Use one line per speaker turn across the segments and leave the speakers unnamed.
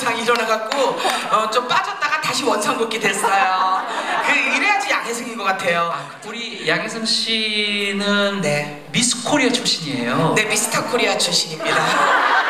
이상 일어나갖고 좀 빠졌다가 다시 원상복귀 됐어요. 이래야지 양혜승인 것 같아요.
우리 양혜승 씨는
네.
미스 코리아 출신이에요.
네, 미스터 코리아 출신입니다.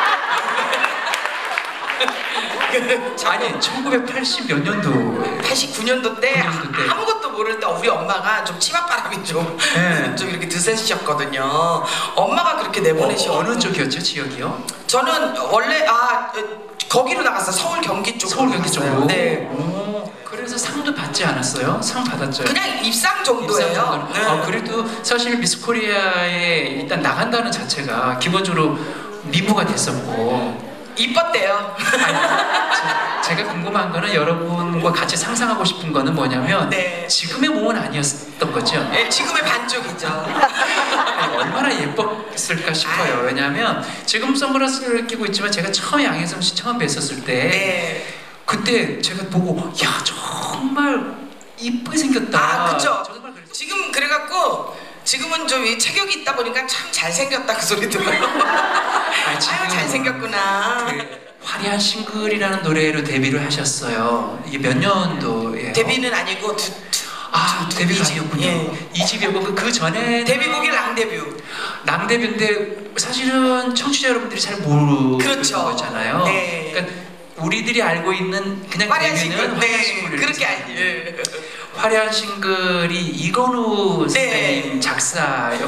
아니 1980 몇 년도
89년도 때 아무것도 모르는데 우리 엄마가 좀 치맛바람이 좀 이렇게 드세셨거든요. 엄마가 그렇게 내보내셔.
어느 쪽이었죠? 지역이요?
저는 원래 거기로 나갔어요. 서울 경기 쪽으로.
서울 경기 쪽으로?
네.
그래서 상도 받지 않았어요? 상 받았죠?
그냥 입상 정도예요.
네. 그래도 사실 미스 코리아에 일단 나간다는 자체가 기본적으로 미모가 됐었고
이뻤대요.
제가 궁금한 거는 여러분과 같이 상상하고 싶은 거는 뭐냐면
네.
지금의 몸은 아니었던 거죠?
네, 지금의 반쪽이죠.
얼마나 예뻤을까 싶어요. 왜냐하면 지금 선글라스를 끼고 있지만 제가 처음 양혜성 씨 처음 뵀었을 때
네.
그때 제가 보고 야 정말 이쁘게 생겼다.
그쵸. 지금 그래갖고 지금은 좀 체격이 있다 보니까 참 잘생겼다 그 소리 들어요. 아유 잘생겼구나.
화려한 싱글이라는 노래로 데뷔를 하셨어요. 이게 몇 년도예요?
데뷔는 아니고
데뷔가 아니었군요.
예.
2집이었고 그 전에
데뷔곡이 랑데뷔.
랑데뷔인데 사실은 청취자 여러분들이 잘 모르는
그렇죠.
거잖아요.
네.
그러니까 우리들이 알고 있는 그냥
화려한
데뷔는
싱글.
화려한 싱글.
그렇게 알지.
화려한 싱글이 이건우 선배님 작사였고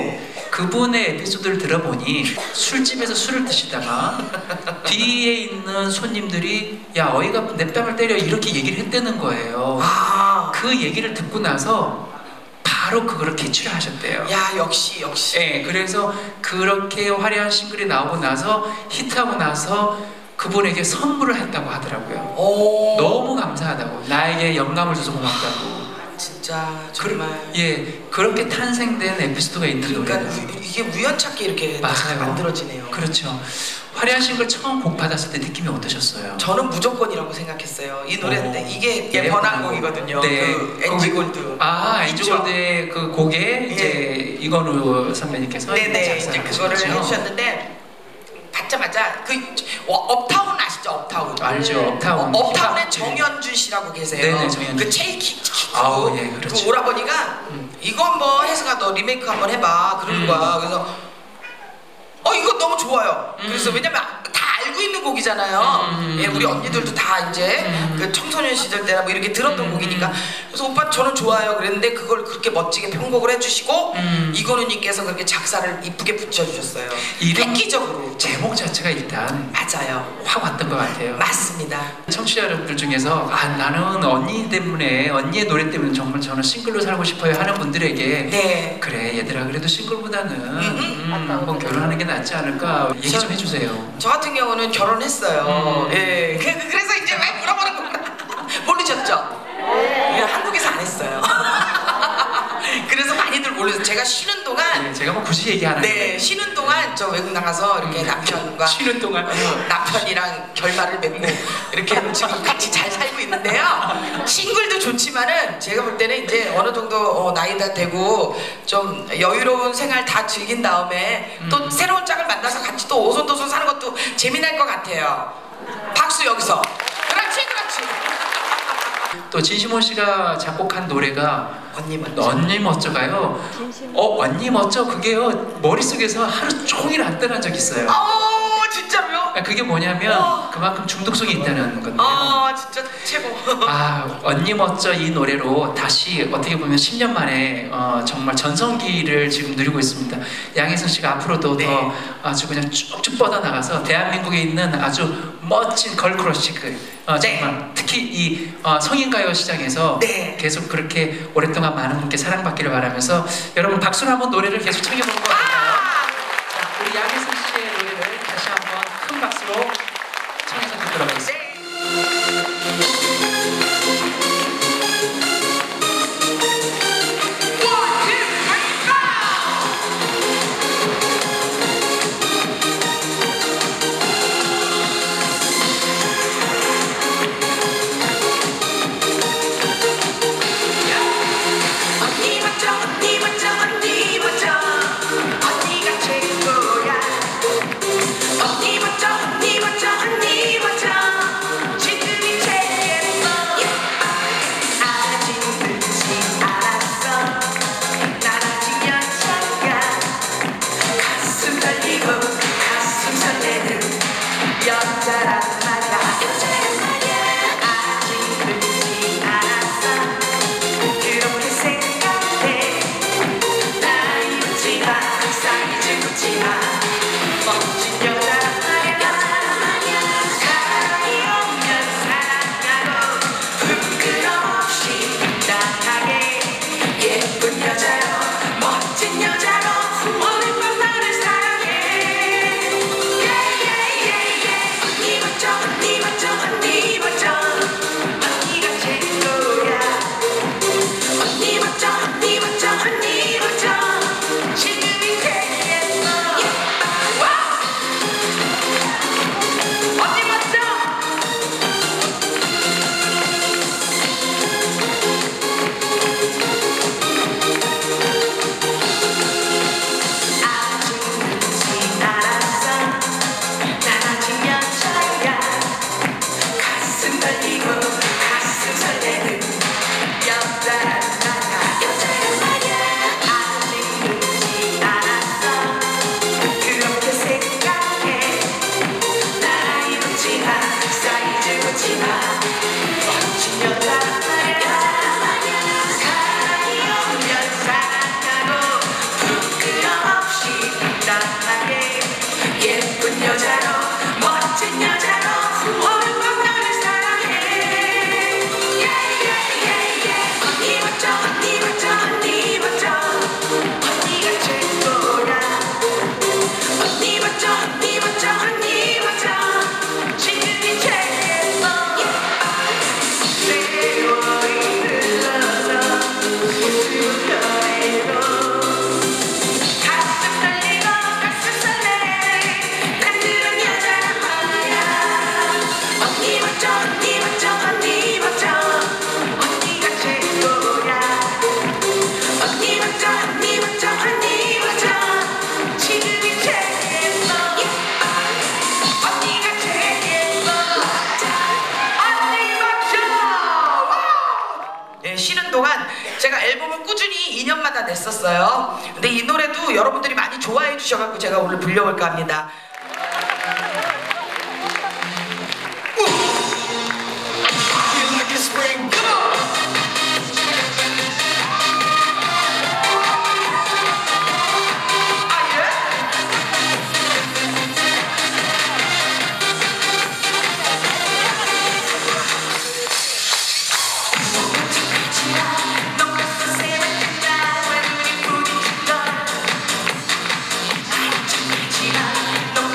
그분의 에피소드를 들어보니 술집에서 술을 드시다가 뒤에 있는 손님들이 야 어이가 내 뺨을 때려 이렇게 얘기를 했다는 거예요. 그 얘기를 듣고 나서 바로 그거를 캐치를 하셨대요.
야 역시.
네, 그래서 그렇게 화려한 싱글이 나오고 나서 히트하고 나서 그분에게 선물을 했다고 하더라고요. 너무 감사하다고. 나에게 영감을 줘서 고맙다고.
진짜 정말.
그렇게 탄생된 에피소드가 있는 노래예요.
이게 우연찮게 이렇게 만들어지네요.
그렇죠. 화려한 싱글 처음 곡 받았을 때 느낌이 어떠셨어요?
저는 무조건이라고 생각했어요. 이 노래인데 이게 번안곡이거든요.
네.
그 엔지골드.
엔지골드의 그 곡에 이제 이건우 선배님께서
이제 그거를 해주셨는데 받자마자 업타운 아시죠? 업타운.
알죠. 업타운.
업타운의 정현준 씨라고 계세요.
네네, 정현준.
그 체이키
그렇죠.
그 오라버니가 이거 한번 혜승아 너 리메이크 한번 해봐 그러는 거야. 그래서 이거 너무 좋아요. 그래서 왜냐면 다 알고 있는 곡이잖아요. 우리 언니들도 다 이제 그 청소년 시절 때나 뭐 이렇게 들었던 곡이니까. 그래서 오빠 저는 좋아요 그랬는데 그걸 그렇게 멋지게 편곡을 해주시고 이건우님께서 그렇게 작사를 이쁘게 붙여주셨어요. 획기적으로.
제목 자체가 일단
맞아요.
확 왔던 것 같아요.
맞습니다.
청취자 여러분들 중에서 나는 언니 때문에 언니의 노래 때문에 정말 저는 싱글로 살고 싶어요 하는 분들에게 그래 얘들아 그래도 싱글보다는 한번 결혼하는 게 낫지 않을까 얘기 좀 해주세요.
저 같은 경우는 결혼했어요. 그래서 이제 왜 물어보는 거구나. 모르셨죠? 한국에서 안 했어요. 그래서 많이들 모르죠. 제가 쉬는 동안
제가 뭐 굳이 얘기하는 거예요.
쉬는 동안 저 외국 나가서 이렇게 남편과
쉬는 동안
남편이랑 결말을 맺고 이렇게 지금 같이 잘 살고 있는데요. 싱글도 좋지만은 제가 볼 때는 이제 어느 정도 나이가 되고 좀 여유로운 생활 다 즐긴 다음에 또 새로운 짝을 만나서 같이 또 오손도손 사는 것도 재미날 것 같아요. 박수 여기서. 그렇지.
또 진심원 씨가 작곡한 노래가 언니 멋져가요. 언니 멋져 그게요 머릿속에서 하루 종일 안 떠난 적 있어요.
진짜로요?
그게 뭐냐면 그만큼 중독성이 있다는 건데요.
진짜 최고.
언니 멋져 이 노래로 다시 어떻게 보면 10년 만에 정말 전성기를 지금 누리고 있습니다. 양혜승 씨가 앞으로도 더 아주 그냥 쭉쭉 뻗어나가서 대한민국에 있는 아주 멋진 걸크러쉬 정말 특히 이 성인가요 시장에서 계속 그렇게 오랫동안 많은 분께 사랑받기를 바라면서 여러분 박수로 한번 노래를 계속 챙겨보는 거 같아요. 우리 양혜승 씨의 노래를 다시 한번 큰 박수로 청해서 듣도록 하겠습니다.
언니 멋져 여자란 말야 아직 늦지 않았어 그렇게 생각해 나이 묻지마 사이즈 묻지마 멋진 여자란 말야 사랑이 오면 사랑하고 부끄럼 없이 당당하게 예쁜 여자로 멋진 여자로 오늘 밤 나를 사랑해 언니 멋져 언니 멋져 언니 멋져 언니가 최고야 언니 멋져 언니 멋져 언니 멋져 지금이 되겠어 와우 언니 멋져 아직 늦지 않았어 난 아직 여자야 가슴 떨리고 가슴 설레는 여자란 말야 아직 늦지 않았어 그렇게 생각해 나이 묻지마 사이즈 묻지마 멋진 여자란 말야 사랑이 오면 사랑하고 부끄럼 없이 당당하게 예쁜 여자로 멋진 여자로 오늘 밤 나를 사랑해 언니 멋져 언니 멋져 언니 멋져 언니가 최고야 언니 멋져 언니 멋져 언니 멋져 지금이 최고 세월이 흘러서 모습은 변해도 가슴 떨리고 가슴 설레 난 그런 여자란 말야 언니 멋져 언니 멋져 언니 멋져 언니가 최고야 언니 멋져 언니 멋져 언니 멋져 지금이 최고 언니가 최고 언니 멋져 네, 쉬는 동안 제가 앨범을 꾸준히 2년마다 냈었어요. 근데 이 노래도 여러분들이 많이 좋아해 주셔가지고 제가 오늘 불려볼까 합니다. Feel like it's spring. Come on. 아, 예? 넌 벌써 세웠겠다 왜 눈이 부딪힌 걸 알지만 넌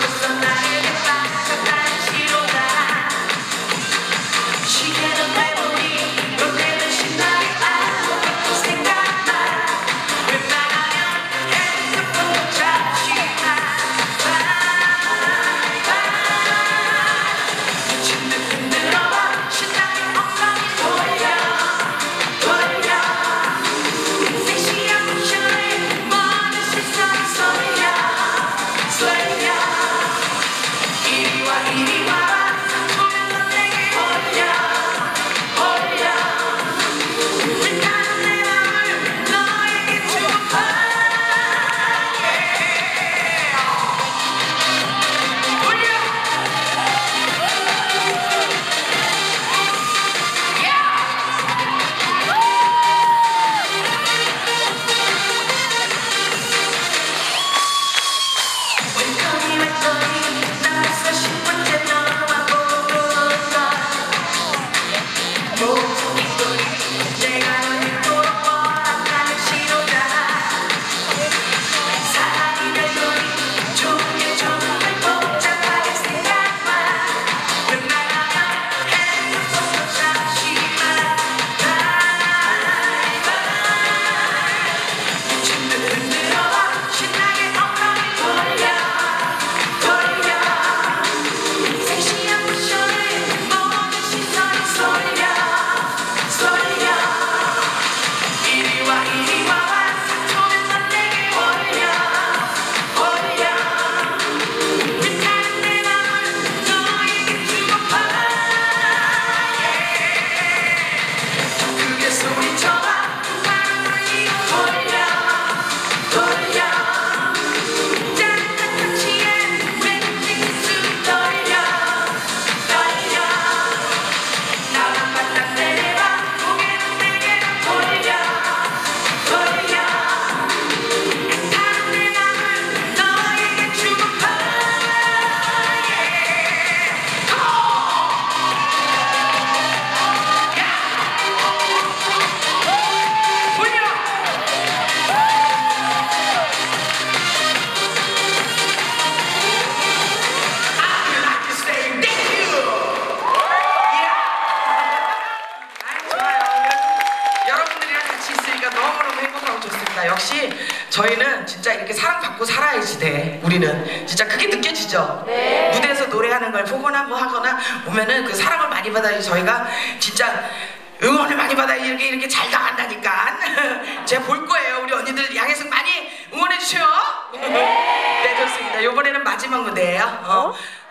해야지 돼. 우리는 진짜 그게 느껴지죠.
네.
무대에서 노래하는 걸 보거나 뭐 하거나 보면은 그 사랑을 많이 받아야 저희가 진짜 응원을 많이 받아야 이렇게 잘 나간다니까. 제가 볼 거예요. 우리 언니들 양혜승 많이 응원해 주세요. 네, 좋습니다. 이번에는 마지막 무대예요.